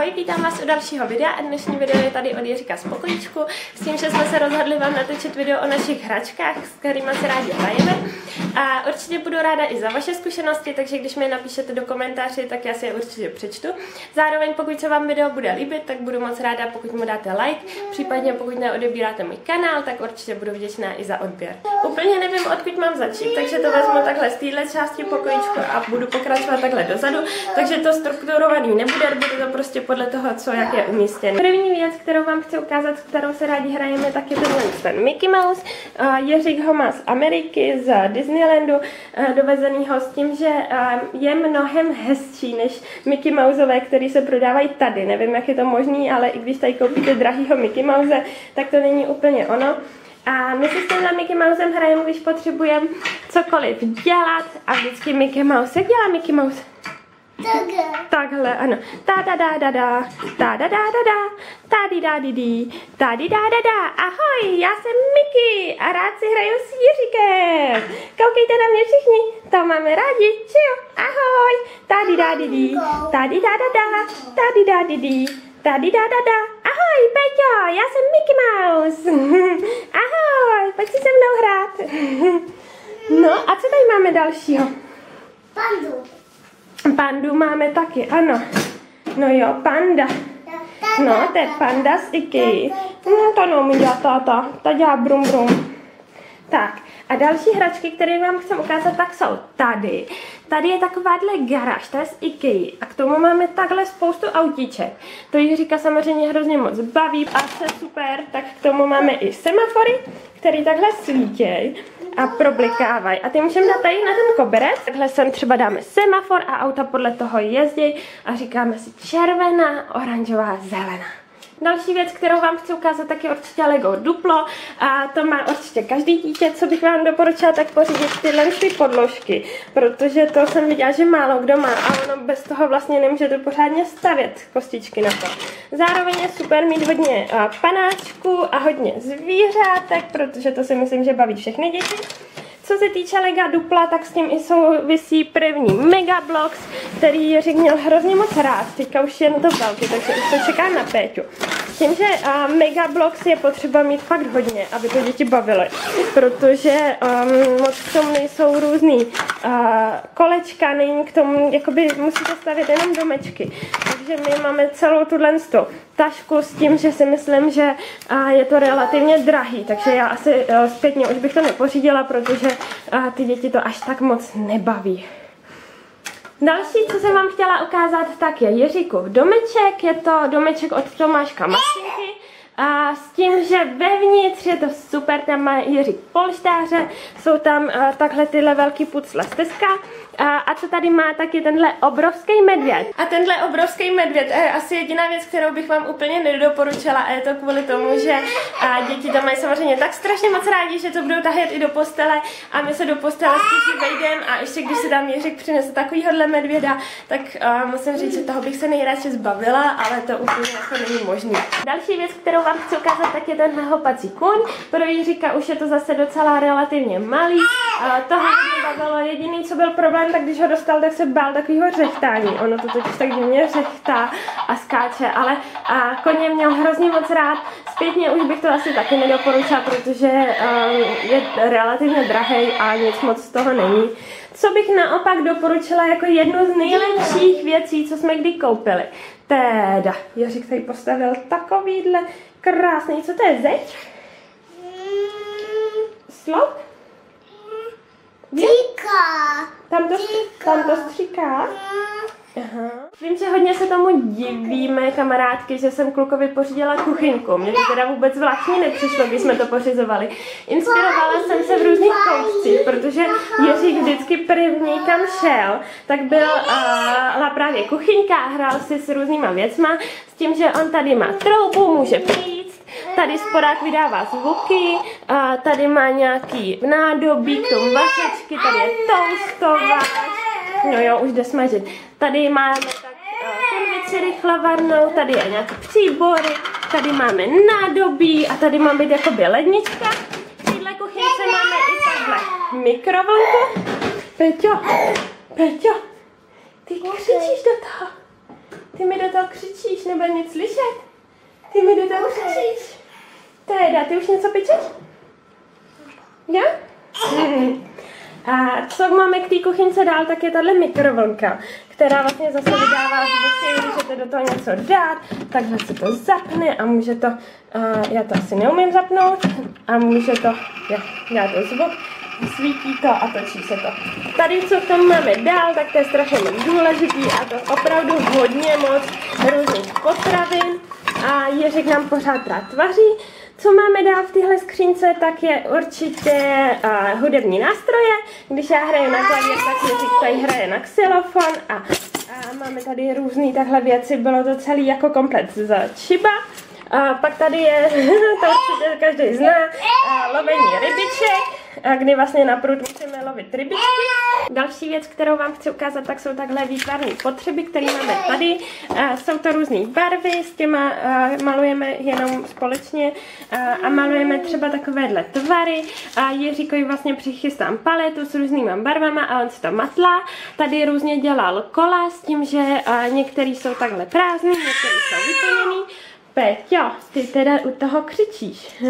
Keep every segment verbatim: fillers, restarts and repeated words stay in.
Ahoj, vítám vás u dalšího videa a dnešní video je tady od Jiříka z pokojíčku s tím, že jsme se rozhodli vám natočit video o našich hračkách, s kterými se rádi hrajeme a určitě budu ráda i za vaše zkušenosti, takže když mi je napíšete do komentáři, tak já si je určitě přečtu. Zároveň pokud se vám video bude líbit, tak budu moc ráda, pokud mu dáte like, případně pokud neodebíráte můj kanál, tak určitě budu vděčná i za odběr. Úplně nevím, odkud mám začít, takže to vezmu takhle z téhle části pokojíčku a budu pokračovat takhle dozadu, takže to strukturovaný nebude, bude to prostě podle toho, co jak je umístěn. První věc, kterou vám chci ukázat, s kterou se rádi hrajeme, tak je tenhle ten Mickey Mouse. Jiřík ho má z Ameriky, z Disneylandu, dovezenýho s tím, že je mnohem hezčí než Mickey Mouseové, který se prodávají tady. Nevím, jak je to možný, ale i když tady koupíte drahýho Mickey Mouse, tak to není úplně ono. A my si s tímhle Mickey Mousem hrajeme, když potřebujeme cokoliv dělat a vždycky Mickey Mouse. Jak dělá Mickey Mouse? Takhle. Takhle, ano. Ta da da da da, ta da da da da, ta di da di di, ta di da da da. Ahoj, já jsem Mickey a rád si hraju s Jiříkem. Koukejte na mě všichni, to máme rádi, že jo? Ahoj, ta di da di di, ta di da da da, ta di da di di, ta di da da da. Ahoj, Peťo, já jsem Mickey Mouse. Ahoj, pojď si se mnou hrát. No a co tady máme dalšího? Pandu. Pandu máme taky, ano. No jo, panda. No, to je panda z Ikei. No, to neumí dělat táta. Ta dělá brum brum. Tak, a další hračky, které vám chci ukázat, tak jsou tady. Tady je takováhle garáž, to je z Ikei. A k tomu máme takhle spoustu autíček. To Jiříka samozřejmě hrozně moc baví a co je super, tak k tomu máme i semafory, které takhle svítějí a problikávají. A ty můžeme dát tady na ten koberec. Takhle sem třeba dáme semafor a auta podle toho jezdí a říkáme si červená, oranžová, zelená. Další věc, kterou vám chci ukázat, tak je určitě Lego Duplo a to má určitě každý dítě, co bych vám doporučila, tak pořídit tyhle ty podložky, protože to jsem viděla, že málo kdo má a ono bez toho vlastně nemůžete pořádně stavět kostičky na to. Zároveň je super mít hodně panáčků a hodně zvířátek, protože to si myslím, že baví všechny děti. Co se týče Lega Dupla, tak s tím i souvisí první Megablox, který Jiřík měl hrozně moc rád. Teďka už je na to velký, takže už to čeká na Péťu. Tím, že uh, Megablox je potřeba mít fakt hodně, aby to děti bavily, protože um, moc k tomu nejsou různý uh, kolečka, není k tomu, jakoby musíte stavět jenom domečky. Takže my máme celou tuhle tašku s tím, že si myslím, že uh, je to relativně drahý, takže já asi uh, zpětně už bych to nepořídila, protože uh, ty děti to až tak moc nebaví. Další, co jsem vám chtěla ukázat, tak je Jiříkův domeček, je to domeček od Tomáška Mašinky. A s tím, že vevnitř je to super, tam má Jiřík polštáře, jsou tam uh, takhle tyhle velký pucle stezka. Uh, a co tady má, tak je tenhle obrovský medvěd. A tenhle obrovský medvěd je asi jediná věc, kterou bych vám úplně nedoporučila a je to kvůli tomu, že uh, děti tam mají samozřejmě tak strašně moc rádi, že to budou tahat i do postele a my se do postele spíš vejdeme a ještě když se tam Jiřík přinese takovýhodle medvěda, tak uh, musím říct, že toho bych se nejradši zbavila, ale to úplně jako není možný. Další věc, kterou vám chci ukázat, tak je tenhle hopací kůň. Pro Jiříka už je to zase docela relativně malý. Uh, toho hodně bavilo. Jediný, co byl problém, tak když ho dostal, tak se bál takového řechtání. Ono to totiž tak divně řechtá a skáče, ale a koně měl hrozně moc rád. Zpětně už bych to asi taky nedoporučila, protože um, je relativně drahej a nic moc z toho není. Co bych naopak doporučila jako jednu z nejlepších věcí, co jsme kdy koupili. Teda, Jiřík tady postavil takovýhle krásný, co to je, zeď? Sloup? Stříká. Tam to, tam to stříká? Aha. Vím, že hodně se tomu divíme, kamarádky, že jsem klukovi pořídila kuchyňku. Mně to teda vůbec zvláštní nepřišlo, když jsme to pořizovali. Inspirovala jsem se v různých kouscích, protože Jiřík vždycky první, kam šel, tak byl uh, právě kuchyňka a hrál si s různýma věcma, s tím, že on tady má troubu, může pít, tady spodák vydává zvuky, uh, tady má nějaký nádobí k tomu vařečky, tady je toastovač. No jo, už jde smažit. Tady máme tak konvici rychlavarnou, tady je nějaké příbory, tady máme nádobí a tady má být jakoby lednička. V téhle kuchynce máme i takhle mikrovlnku. Peťo, Peťo, ty křičíš do toho. Ty ty mi do toho křičíš, nebo nic slyšet? Ty mi do toho křičíš. Teda, ty už něco pečeš? Jo? Hmm. A co máme k té kuchynce dál, tak je tahle mikrovlnka, která vlastně zase vydává zvuky, můžete do toho něco dát, takhle se to zapne a může to, uh, já to asi neumím zapnout, a může to, já, já to zvuk, svítí to a točí se to. Tady, co v tom máme dál, tak to je strašně moc důležitý a to opravdu hodně moc různých potravin a Jiřík nám pořád rád vaří. Co máme dál v téhle skřínce, tak je určitě uh, hudební nástroje. Když já hraju na klavír, tak Jiřík tady hraje na xylofon a, a máme tady různé takhle věci. Bylo to celý jako komplet z Chiba. A pak tady je, to určitě každý zná, lovení rybiček, kdy vlastně na prut musíme lovit rybičky. Další věc, kterou vám chci ukázat, tak jsou takhle výtvarné potřeby, které máme tady. Jsou to různé barvy, s těma malujeme jenom společně a malujeme třeba takovéhle tvary. A Jiříkovi vlastně přichystám paletu s různýma barvama a on si to matlá. Tady různě dělal kola s tím, že některý jsou takhle prázdný, některý jsou vyplněný. Peťo, ty teda u toho křičíš.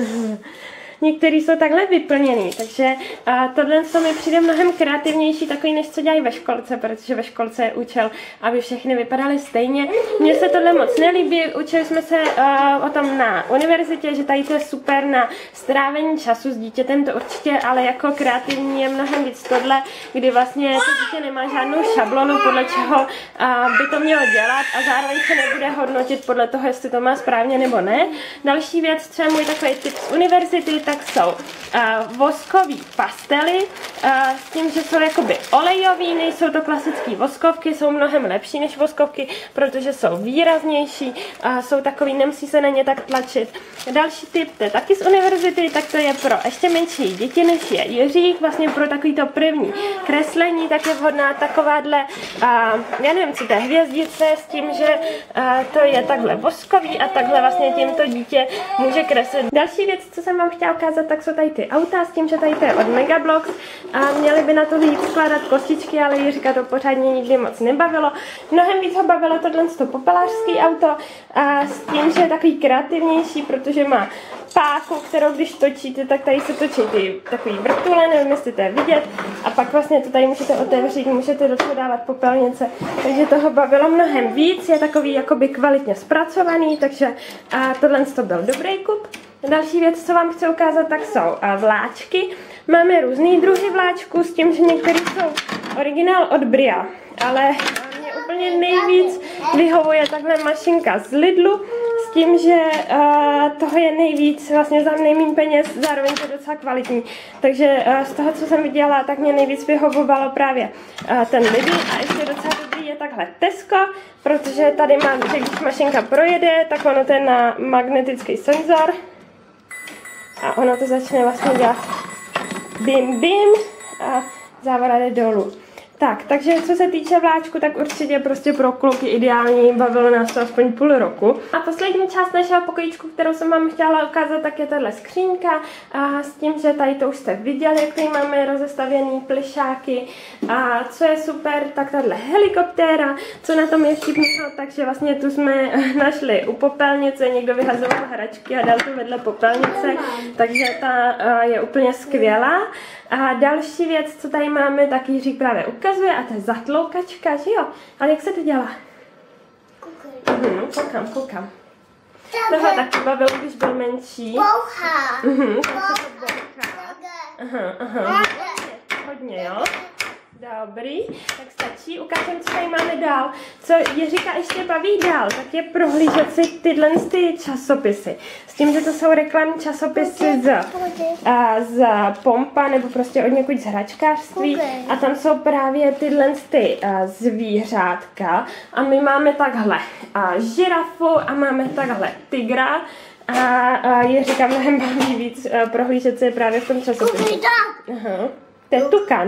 Některý jsou takhle vyplněný, takže a tohle to mi přijde mnohem kreativnější, takový, než co dělají ve školce, protože ve školce je účel, aby všechny vypadaly stejně. Mně se tohle moc nelíbí, učili jsme se uh, o tom na univerzitě, že tady to je super na strávení času s dítětem, to určitě, ale jako kreativní je mnohem víc tohle, kdy vlastně to dítě nemá žádnou šablonu, podle čeho uh, by to mělo dělat a zároveň se nebude hodnotit podle toho, jestli to má správně nebo ne. Další věc, třeba můj takový tip z univerzity, tak jsou uh, voskový pastely uh, s tím, že jsou jakoby olejový, nejsou to klasické voskovky, jsou mnohem lepší než voskovky, protože jsou výraznější a jsou takový, nemusí se na ně tak tlačit. Další tip, to je taky z univerzity, tak to je pro ještě menší děti, než je Jiřík, vlastně pro takovýto první kreslení, tak je vhodná takováhle, uh, já nevím, co to je, hvězdice s tím, že uh, to je takhle voskový a takhle vlastně tímto dítě může kreslit. Další věc, co jsem vám chtěla ukázat, tak jsou tady ty auta s tím, že tady to je od Megablox a měli by na to víc skládat kostičky, ale Jiříka to pořádně nikdy moc nebavilo. Mnohem víc ho bavilo tohle popelářský auto a s tím, že je takový kreativnější, protože má páku, kterou když točíte, tak tady se točí ty takový vrtule, nevím, jestli to je vidět, a pak vlastně to tady můžete otevřít, můžete do toho dávat popelnice, takže toho bavilo mnohem víc, je takový jakoby kvalitně zpracovaný, takže a tohle to byl dobrý kup. Další věc, co vám chci ukázat, tak jsou vláčky. Máme různý druhy vláčků s tím, že některý jsou originál od Bria, ale mě úplně nejvíc vyhovuje takhle mašinka z Lidlu s tím, že uh, toho je nejvíc, vlastně za nejméně peněz, zároveň to je docela kvalitní. Takže uh, z toho, co jsem viděla, tak mě nejvíc vyhovovalo právě uh, ten Lidl a ještě docela dobrý je takhle Tesco, protože tady mám, že když mašinka projede, tak ono to je na magnetický senzor. A ono to začne vlastně dělat bim bim a závora jde dolů. Tak, takže co se týče vláčku, tak určitě prostě pro kluky ideální, bavilo nás to aspoň půl roku. A poslední část našeho pokojíčku, kterou jsem vám chtěla ukázat, tak je tahle skřínka a s tím, že tady to už jste viděli, jak tady máme rozestavěný plišáky a co je super, tak tahle helikoptéra, co na tom je vtipného, takže vlastně tu jsme našli u popelnice, někdo vyhazoval hračky a dal to vedle popelnice, takže ta je úplně skvělá. A další věc, co tady máme, tak Jiřík právě ukazuje, a to je zatloukačka, že jo? Ale jak se to dělá? Mhm, koukám, koukám. Toho taky bavil, když byl menší. Bouchá. Mhm, tak se to bouchá. Aha, aha. Hodně, jo? Dobrý, tak stačí. Ukážem, co tady máme dál. Co Jiříka ještě baví dál, tak je prohlížet si tyhle ty časopisy. S tím, že to jsou reklamní časopisy z, a, z Pompa nebo prostě od někud z hračkářství. A tam jsou právě tyhle ty a, zvířátka. A my máme takhle a, žirafu a máme takhle tygra. A, a Jiříka mnohem baví víc a, prohlížet si právě v tom časopisu. Aha. To je tukan.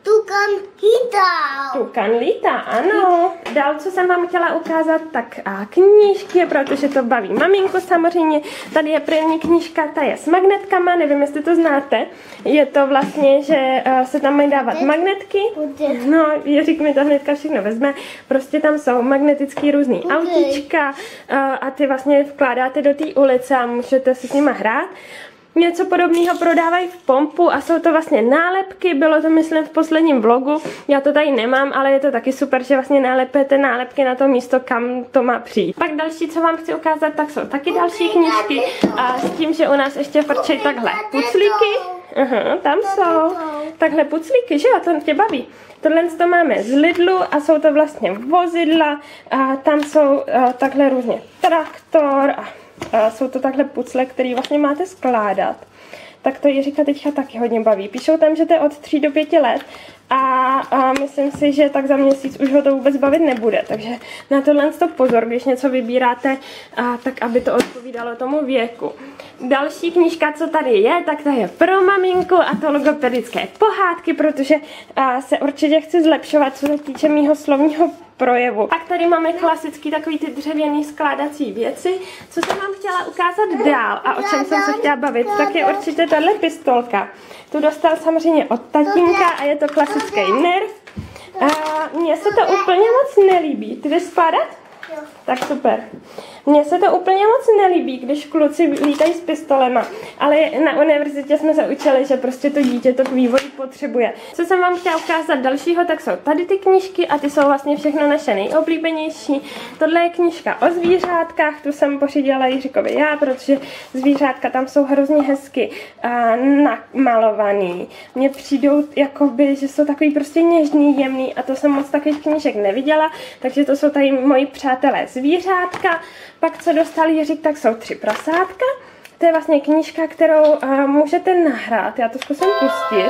Tukan hital. Tukan lítá, ano. Dál, co jsem vám chtěla ukázat, tak a knížky, protože to baví maminku samozřejmě. Tady je první knížka, ta je s magnetkama, nevím, jestli to znáte. Je to vlastně, že uh, se tam mají dávat magnetky. No, Jiřík mi to hnedka všechno vezme. Prostě tam jsou magnetický různý autíčka uh, a ty vlastně vkládáte do té ulice a můžete si s nima hrát. Něco podobného prodávají v Pompu a jsou to vlastně nálepky, bylo to myslím v posledním vlogu, já to tady nemám, ale je to taky super, že vlastně nálepete nálepky na to místo, kam to má přijít. Pak další, co vám chci ukázat, tak jsou taky další knížky a s tím, že u nás ještě frčejí takhle puclíky, aha, tam jsou, takhle puclíky, že jo, to tě baví. Tohle to máme z Lidlu a jsou to vlastně vozidla a tam jsou a, takhle různě traktor a A jsou to takhle pucle, které vlastně máte skládat. Tak to Jiříka teďka taky hodně baví. Píšou tam, že to je od tří do pěti let a, a myslím si, že tak za měsíc už ho to vůbec bavit nebude. Takže na tohle to pozor, když něco vybíráte, a, tak aby to odpovídalo tomu věku. Další knížka, co tady je, tak ta je pro maminku a to logopedické pohádky, protože a, se určitě chci zlepšovat, co se týče mýho slovního projevu. Pak tady máme klasický takový ty dřevěný skládací věci. Co jsem vám chtěla ukázat dál a o čem jsem se chtěla bavit, tak je určitě tahle pistolka. Tu dostal samozřejmě od tatínka a je to klasický Nerf. A mně se to úplně moc nelíbí. Ty jdeš skládat? Jo. Tak super. Mně se to úplně moc nelíbí, když kluci lítají s pistolema, ale na univerzitě jsme se učili, že prostě to dítě to k vývoji potřebuje. Co jsem vám chtěla ukázat dalšího, tak jsou tady ty knížky a ty jsou vlastně všechno naše nejoblíbenější. Tohle je knížka o zvířátkách, tu jsem pořídila Jiříkovi já, protože zvířátka tam jsou hrozně hezky a namalovaný. Mně přijdou jakoby, že jsou takový prostě něžný, jemný a to jsem moc takových knížek neviděla, takže to jsou tady moji přátelé zvířátka. Pak co dostal Jiřík, tak jsou tři prasátka. To je vlastně knížka, kterou uh, můžete nahrát. Já to zkusím pustit.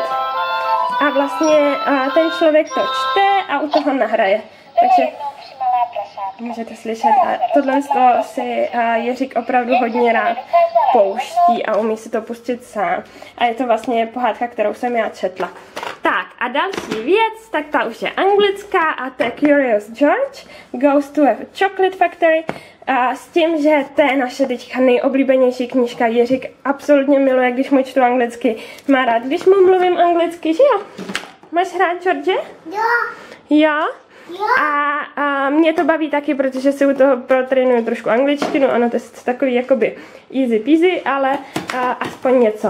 A vlastně uh, ten člověk to čte a u toho nahraje. Takže můžete slyšet. A tohle si uh, Jiřík opravdu hodně rád pouští a umí si to pustit sám. A je to vlastně pohádka, kterou jsem já četla. Tak a další věc, tak ta už je anglická a to je Curious George Goes to a Chocolate Factory. A s tím, že to je naše teďka nejoblíbenější knížka. Jiřík absolutně miluje, když mu čtu anglicky. Má rád, když mu mluvím anglicky, že jo? Máš rád, George? Jo. Jo? Jo. A, a mě to baví taky, protože si u toho protrénuju trošku angličtinu. Ano, to je takový jakoby easy peasy, ale a, aspoň něco.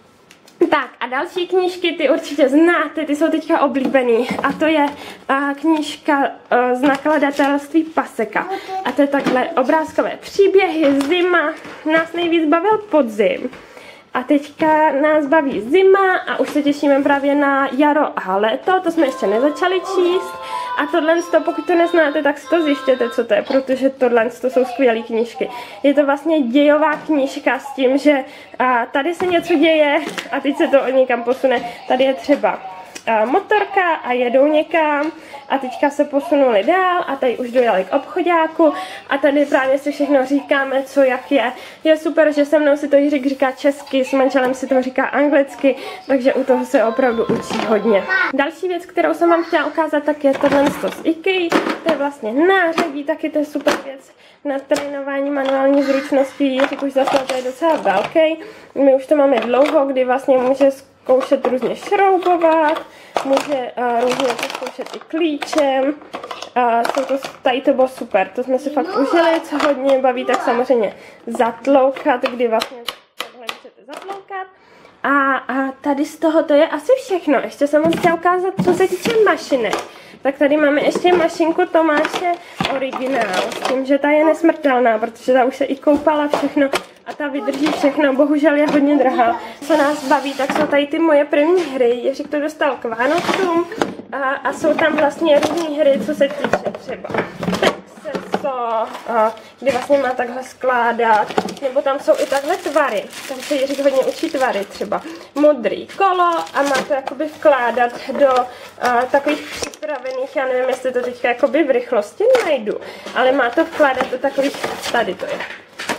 Tak a další knížky, ty určitě znáte, ty jsou teďka oblíbený a to je a, knížka a, z nakladatelství Paseka a to je takhle obrázkové příběhy, zima, nás nejvíc bavil podzim a teďka nás baví zima a už se těšíme právě na jaro a léto, to jsme ještě nezačali číst a tohle, pokud to neznáte, tak si to zjištěte, co to je, protože tohle to jsou skvělé knížky. Je to vlastně dějová knížka s tím, že a, tady se něco děje a teď se to od někam posune. Tady je třeba a, motorka a jedou někam a teďka se posunuli dál a tady už dojeli k obchoďáku a tady právě si všechno říkáme, co jak je. Je super, že se mnou si to Jiřík říká česky, s manželem si to říká anglicky, takže u toho se opravdu učí hodně. Další věc, kterou jsem vám chtěla ukázat, tak je tohle z IKEA. To je vlastně nářadí, taky to je super věc na trénování manuální zručností. Jiřík už zase to je docela velký. My už to máme dlouho, kdy vlastně může zkoušet různě šroubovat, může uh, různě zkoušet i klíčem. Uh, jsou to, tady to bylo super, to jsme si fakt užili, co hodně baví, tak samozřejmě zatloukat, kdy vlastně takhle můžete zatloukat. A, a tady z toho to je asi všechno. Ještě jsem vám chtěla ukázat, co se týče mašinek. Tak tady máme ještě mašinku Tomáše originál, s tím, že ta je nesmrtelná, protože ta už se i koupala všechno a ta vydrží všechno, bohužel je hodně drahá. Co nás baví, tak jsou tady ty moje první hry, Jiřík to dostal k Vánocům a, a jsou tam vlastně různé hry, co se týče třeba Texaso, a kdy vlastně má takhle skládat, nebo tam jsou i takhle tvary, tam se Jiřík hodně učí tvary, třeba modrý kolo a má to jakoby vkládat do a, takových připravených, já nevím, jestli to teďka jakoby v rychlosti najdu, ale má to vkládat do takových, tady to je, jo.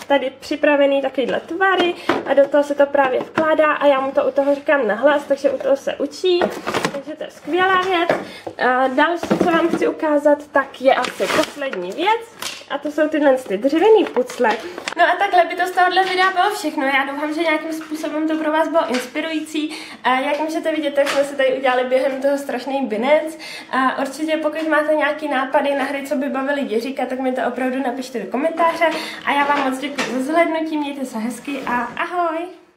tady připravený takovýhle tvary a do toho se to právě vkládá a já mu to u toho říkám nahlas, takže u toho se učí, takže to je skvělá věc. A další, co vám chci ukázat, tak je asi poslední věc. A to jsou tyhle ty dřevěný pucle. No a takhle by to z tohohle videa bylo všechno. Já doufám, že nějakým způsobem to pro vás bylo inspirující. A jak můžete vidět, tak jsme se tady udělali během toho strašný binec. A určitě pokud máte nějaký nápady na hry, co by bavili Jiříka, tak mi to opravdu napište do komentáře. A já vám moc děkuji za zhlédnutí, mějte se hezky a ahoj!